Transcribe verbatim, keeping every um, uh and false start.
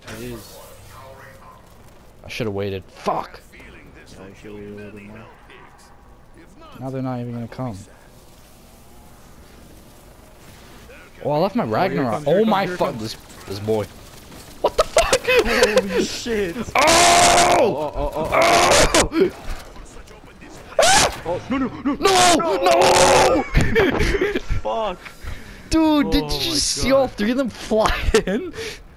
It is. I should have waited. Fuck! Yeah, I should wait a little bit more. Now they're not even gonna come. Oh, I left my Ragnarok. comes, here Oh comes, my here fuck! comes. This this boy. What the fuck? Holy shit! Oh! Oh, oh, oh, oh, Oh! oh. No, no, no, No! No! Fuck! Dude, Oh did you my just see God. all three of them fly in?